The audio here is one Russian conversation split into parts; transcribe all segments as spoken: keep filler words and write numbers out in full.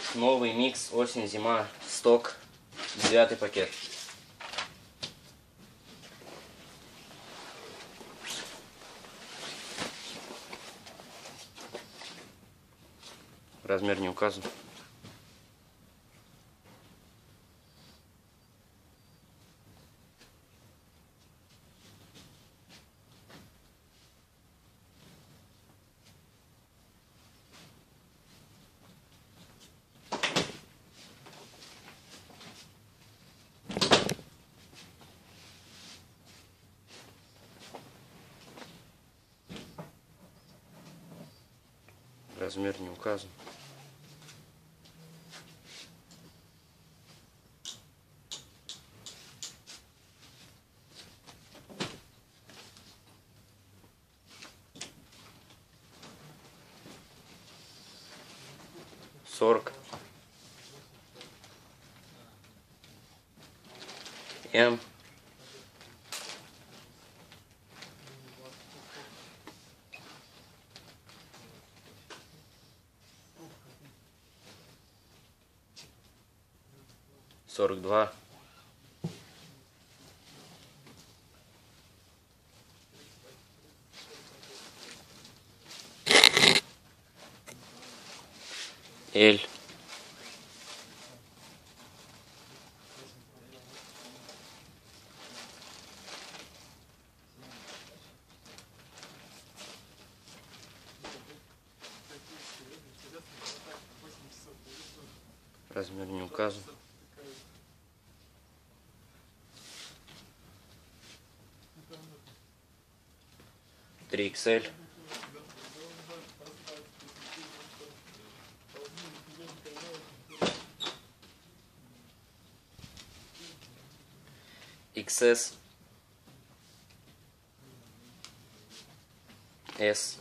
Новый микс осень-зима сток, девятый пакет. Размер не указан. Размер не указан. Сорок. М. Сорок два. Эль. Размер не указан. три икс эль. икс эс. S.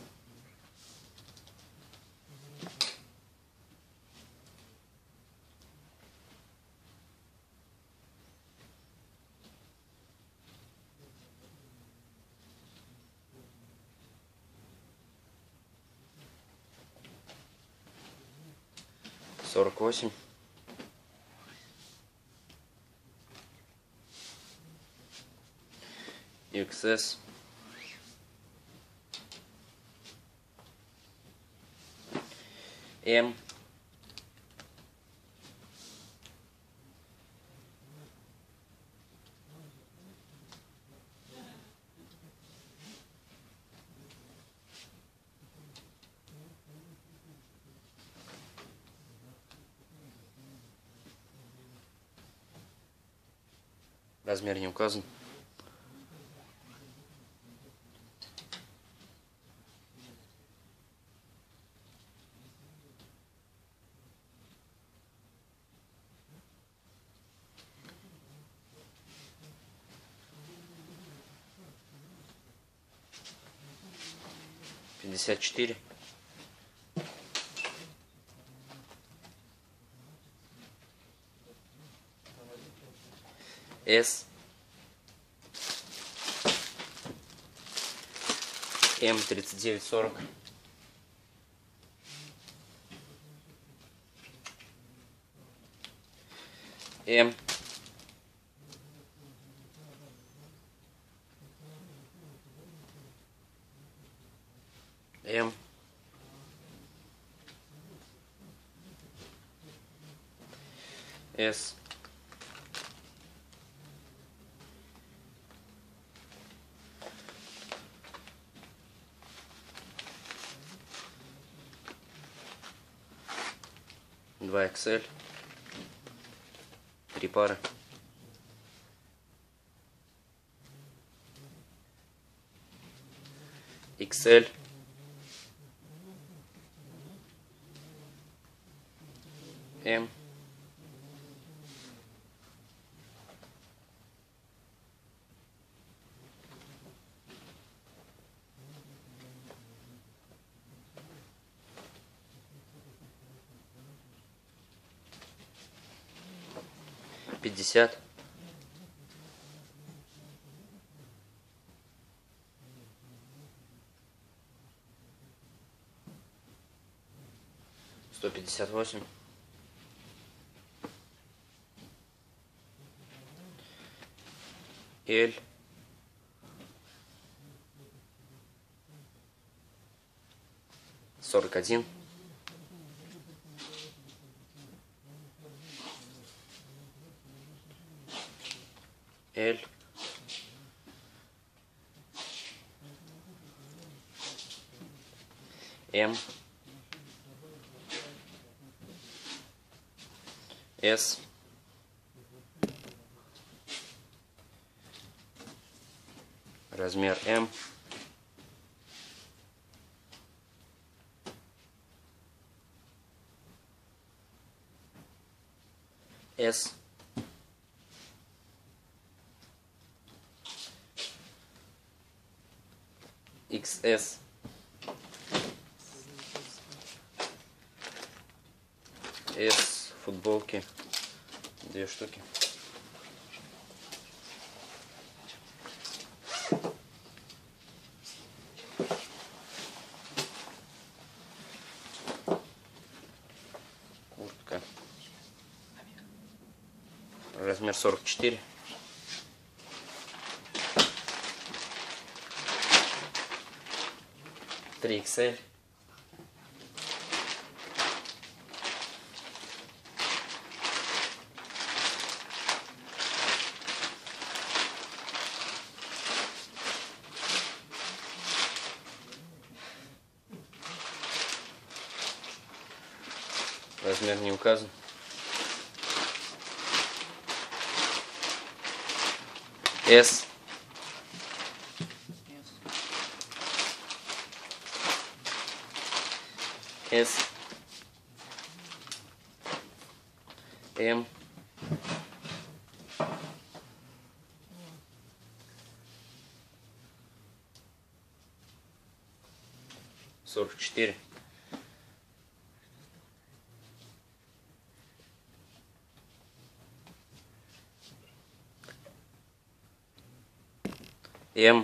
сорок восемь. икс эс. М. Размер не указан. пятьдесят четыре. С. М тридцать девять сорок. М. М. С. два икс эль. Три пары. икс эль. М. пятьдесят. сто пятьдесят восемь. L, сорок один, L, M, S, размер M, S, икс эс, S, футболки, две штуки. Куртка. Размер сорок четыре. три икс эль. Размер не указан. S, S, M, сорок четыре, М,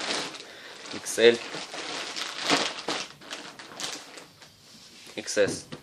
икс эль, икс эс.